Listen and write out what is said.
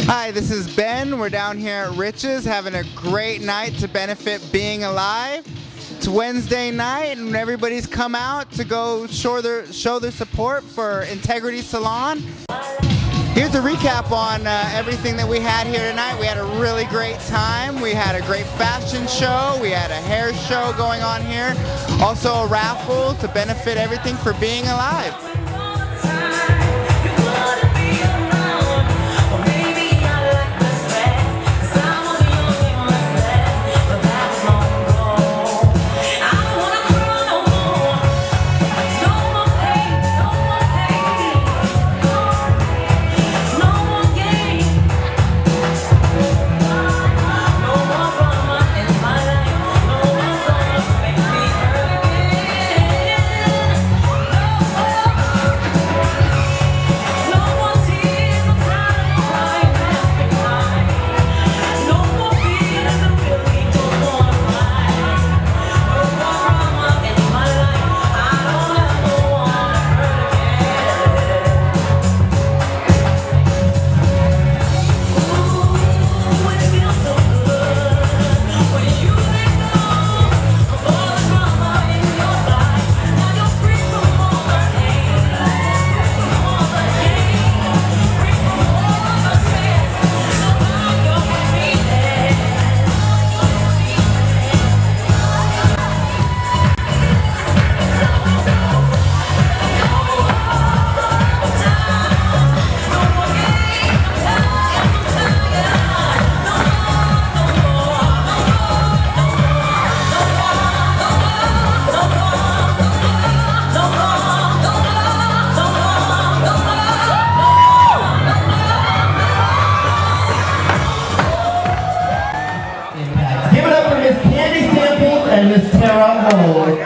Hi, this is Ben. We're down here at Richs having a great night to benefit Being Alive. It's Wednesday night and everybody's come out to go show their support for Integrite Salon. Here's a recap on everything that we had here tonight. We had a really great time. We had a great fashion show. We had a hair show going on here. Also a raffle to benefit everything for Being Alive. And Miss Tara Moore.